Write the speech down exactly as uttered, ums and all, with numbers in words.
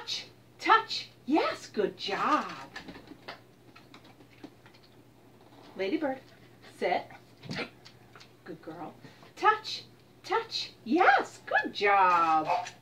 touch, touch. Yes, good job. Ladybird, sit. Good girl. Touch, touch. Yes, good job.